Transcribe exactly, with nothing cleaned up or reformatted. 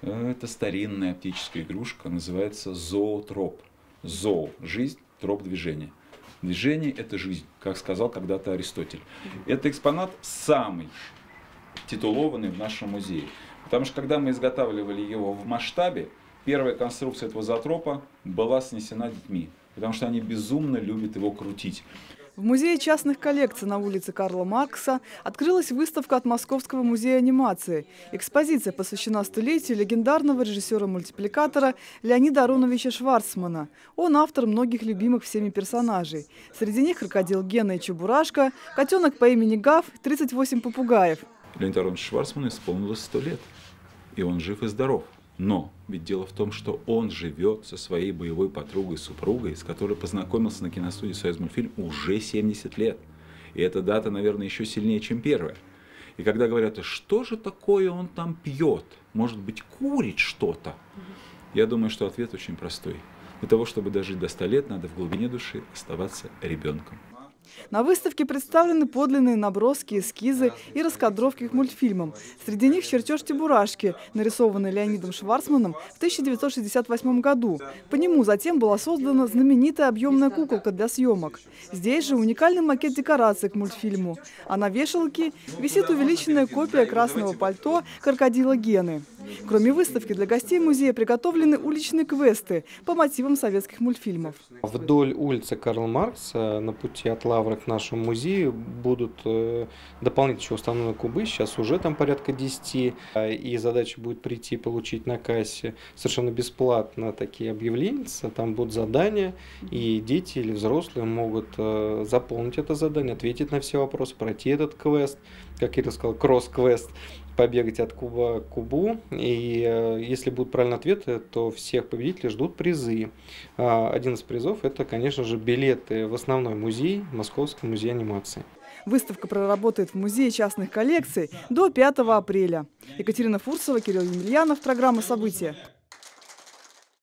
Это старинная оптическая игрушка, называется зоотроп. Зоо – жизнь, троп – движение. Движение – это жизнь, как сказал когда-то Аристотель. Это экспонат самый титулованный в нашем музее. Потому что когда мы изготавливали его в масштабе, первая конструкция этого зоотропа была снесена детьми. Потому что они безумно любят его крутить. В музее частных коллекций на улице Карла Маркса открылась выставка от Московского музея анимации. Экспозиция посвящена столетию легендарного режиссера-мультипликатора Леонида Ароновича Шварцмана. Он автор многих любимых всеми персонажей. Среди них крокодил Гена и Чебурашка, котенок по имени Гав, тридцать восемь попугаев. Леониду Ароновичу Шварцману исполнилось сто лет, и он жив и здоров. Но ведь дело в том, что он живет со своей боевой подругой-супругой, с которой познакомился на киностудии «Союзмультфильм» уже семьдесят лет. И эта дата, наверное, еще сильнее, чем первая. И когда говорят, что же такое он там пьет? Может быть, курит что-то? Я думаю, что ответ очень простой. Для того, чтобы дожить до ста лет, надо в глубине души оставаться ребенком. На выставке представлены подлинные наброски, эскизы и раскадровки к мультфильмам. Среди них чертеж Чебурашки, нарисованный Леонидом Шварцманом в тысяча девятьсот шестьдесят восьмом году. По нему затем была создана знаменитая объемная куколка для съемок. Здесь же уникальный макет декорации к мультфильму. А на вешалке висит увеличенная копия красного пальто крокодила Гены. Кроме выставки, для гостей музея приготовлены уличные квесты по мотивам советских мультфильмов. Вдоль улицы Карла Маркса на пути от Лавры к нашему музею будут э, дополнительно еще установлены кубы, сейчас уже там порядка десяти, и задача будет прийти получить на кассе совершенно бесплатно такие объявления, там будут задания, и дети или взрослые могут э, заполнить это задание, ответить на все вопросы, пройти этот квест, как Кирилл сказал, кросс-квест, побегать от куба к кубу, и э, если будут правильные ответы, то всех победителей ждут призы. А, один из призов – это, конечно же, билеты в основной музей, Московский музей анимации. Выставка проработает в музее частных коллекций до пятого апреля. Екатерина Фурсова, Кирилл Емельянов, программа «События».